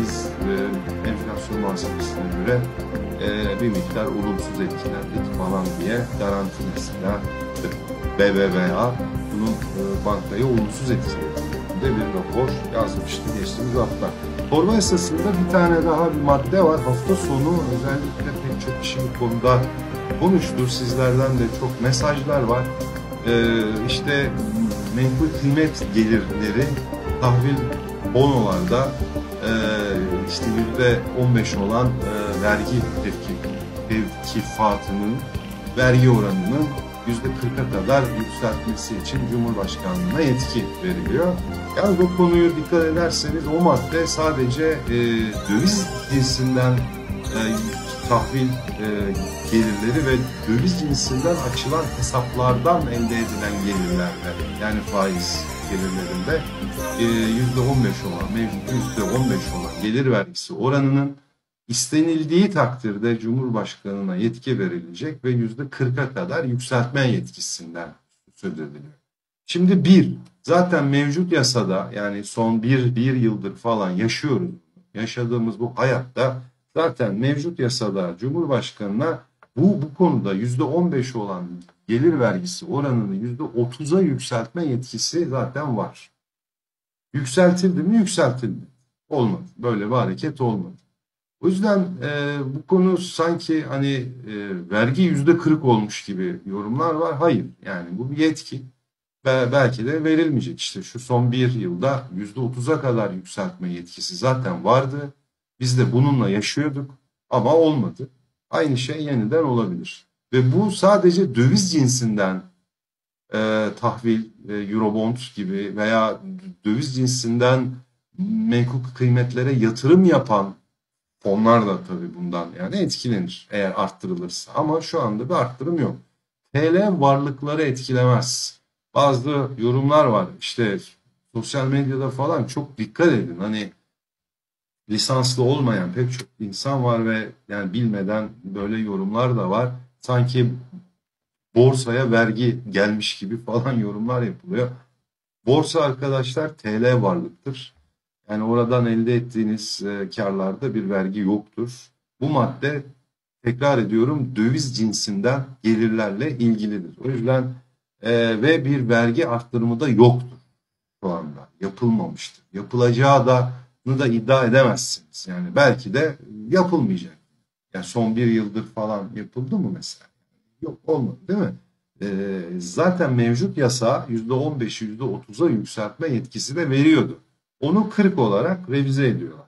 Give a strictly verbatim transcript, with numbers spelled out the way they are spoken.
biz e, enflasyon muhasebesine göre e, bir miktar olumsuz etkilendik falan diye garanti mesela B B V A bunun e, bankayı olumsuz etkiledi de bir rapor yazmıştı geçtiğimiz hafta. Torba yasasında bir tane daha bir madde var. Hafta sonu özellikle pek çok kişi bu konuda konuştu. Sizlerden de çok mesajlar var. Ee, işte menkul kıymet gelirleri tahvil bonolarda e, işte yüzde on beş olan e, vergi tevkifatının vergi oranının yüzde kırka kadar yükseltmesi için Cumhurbaşkanlığına yetki veriliyor. Yani bu konuyu dikkat ederseniz o madde sadece e, döviz cinsinden e, tahvil e, gelirleri ve döviz cinsinden açılan hesaplardan elde edilen gelirlerde yani faiz gelirlerinde yüzde on beş olan mevcut yüzde on beş olan gelir vergisi oranının istenildiği takdirde Cumhurbaşkanı'na yetki verilecek ve yüzde kırka kadar yükseltme yetkisinden söz ediliyor. Şimdi bir, zaten mevcut yasada yani son bir, bir yıldır falan yaşıyoruz. Yaşadığımız bu hayatta zaten mevcut yasada Cumhurbaşkanı'na bu, bu konuda yüzde on beş olan gelir vergisi oranını yüzde otuza yükseltme yetkisi zaten var. Yükseltildi mi? Yükseltildi. Olmadı. Böyle bir hareket olmadı. O yüzden e, bu konu sanki hani e, vergi yüzde kırk olmuş gibi yorumlar var. Hayır. Yani bu bir yetki. Ve belki de verilmeyecek. İşte şu son bir yılda yüzde otuza kadar yükseltme yetkisi zaten vardı. Biz de bununla yaşıyorduk ama olmadı. Aynı şey yeniden olabilir. Ve bu sadece döviz cinsinden e, tahvil, e, Eurobond gibi veya döviz cinsinden menkul kıymetlere yatırım yapan fonlar da tabii bundan yani etkilenir eğer arttırılırsa. Ama şu anda bir arttırım yok. T L varlıkları etkilemez. Bazı yorumlar var işte sosyal medyada falan çok dikkat edin. Hani lisanslı olmayan pek çok insan var ve yani bilmeden böyle yorumlar da var. Sanki borsaya vergi gelmiş gibi falan yorumlar yapılıyor. Borsa arkadaşlar T L varlıktır. Yani oradan elde ettiğiniz e, karlarda bir vergi yoktur. Bu madde tekrar ediyorum döviz cinsinden gelirlerle ilgilidir. O yüzden e, ve bir vergi arttırımı da yoktur şu anda. Yapılmamıştır. Yapılacağı da da iddia edemezsiniz. Yani belki de yapılmayacak. Yani son bir yıldır falan yapıldı mı mesela? Yok olmadı değil mi? Ee, zaten mevcut yasa yüzde on beşi yüzde otuza yükseltme yetkisi de veriyordu. Onu kırk olarak revize ediyorlar.